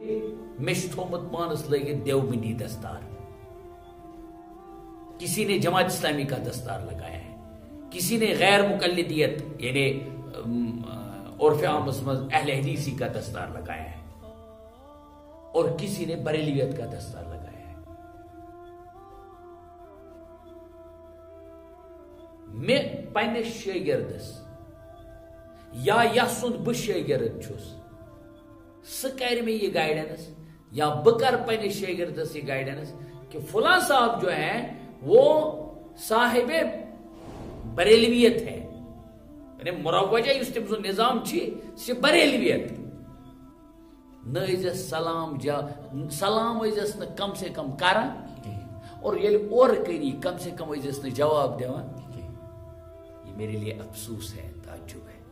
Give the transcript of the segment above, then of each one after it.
میں تھومت پانس لگت دیوبندی دستار، کسی نے جماعت اسلامی کا دستار لگایا ہے، کسی نے غیر مقلدیت یعنی عرف عام اہل حدیثی کا دستار لگایا ہے، اور کسی نے بریلویت کا دستار لگایا ہے۔ میں پنس شاگردس یا یسند بہ شاگرد چھس سہ کر میں یہ گائیڈنس، یا بہ کر پنس شاگردس یہ گائیڈنس کہ فلاں صاحب جو ہیں وہ صاحب بریلویت ہے، یعنی مروجہ اس تم سن نظام سے بریلویت نس سلام سلام ازس نا کم سے کم کران، اور یل اور کری کم سے کم ازس نا جواب دیوان۔ یہ میرے لیے افسوس ہے، تعجب ہے۔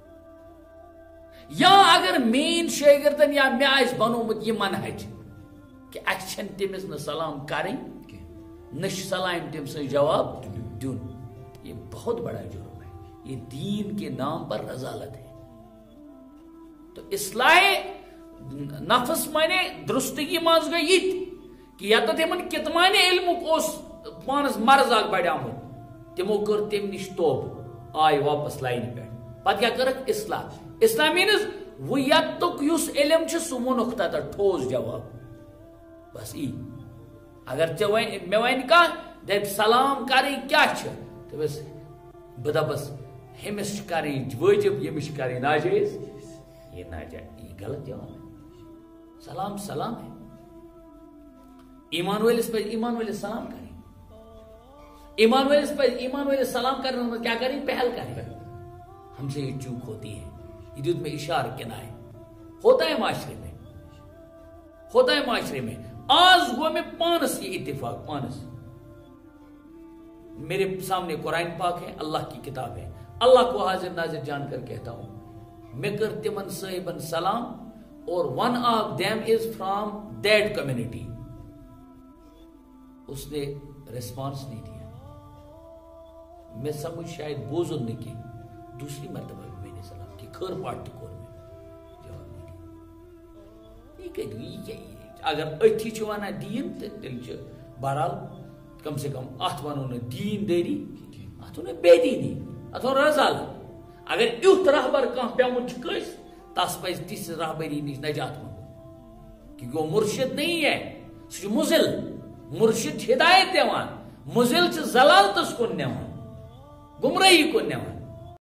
یا اگر مین شاگردن یا میں آس بنومت یہ منہج کہ اچھن تمس نا سلام کریں نش سلام تم سے جواب دن، یہ بہت بڑا جرم ہے، یہ دین کے نام پر رذالت ہے۔ تو اصلاح نفس مانے درستگی مز گئی یہ کہ یا تو تمن کتمان علم پانس مرض اخ بڑھ تمو کر تم نش توب آئے واپس لائن پہ پتہ کیا کرک اصلاح۔ اصلاح مینز ویتک یس علم سہ وونک تتھ ٹھوس جواب بس ای۔ اگر مے ون دپ سلام کریں کیا دپس بہ دپس ہمس کریں واجب یمس کریں ناجائز، یہ ناجائز، یہ غلط جواب ہے۔ سلام سلام ہے، ایمان والس پہ ایمان والس سلام کریں، ایمان والس پہ ایمان والس سلام کرنے میں کیا کریں؟ پہل کریں۔ ہم سے یہ چوک ہوتی ہے، یہ دودھ میں اشار کنائے ہوتا ہے معاشرے میں، ہوتا ہے معاشرے میں۔ آج گو میں پانس یہ اتفاق، پانس میرے سامنے قرآن پاک ہے، اللہ کی کتاب ہے، اللہ کو حاضر ناظر جان کر کہتا ہوں میں کر تمن صاحبن سلام، اور one of them is from that community, اس نے ریسپانس نہیں دیا۔ میں سمجھ شاید بوزن نے کی، دوسری مرتبہ بھی میں نے سلام کی، کھر پاٹ کو جواب نہیں دیا۔ اگر اتھی وانا دین تو تیل بہرحال کم سے کم ات ونو نا دین داری، ات ونو بے دینی، ات ونو رذالت۔ اگر یوت رہبر کھانا پیمت کس تس پہ تس رہبری نش نجات منگو، کیونکہ وہ مرشد نہیں ہے، سہ مزل۔ مرشد ہدایت دیوان، مزل چھ ضلالتس کن نیوان، گمراہی کن نیوان۔